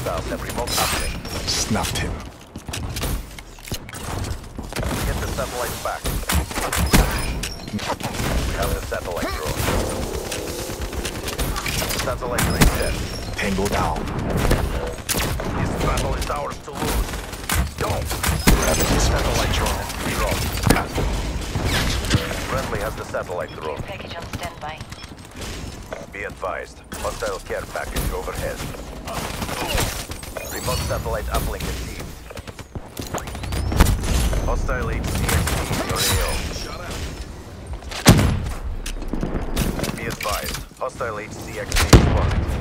Hostiles have remote uplink. Snuffed him. Get the satellites back. We have the satellite drone. Satellite reset. Tango down. This battle is ours to lose. Go! Gravity Satellite drone. Drone. Friendly has the satellite drone. Package on standby. Be advised. Hostile care package overhead. Remote satellite uplink achieved. Hostile HCXD in your AO. Be advised. Hostile HCXD spotted.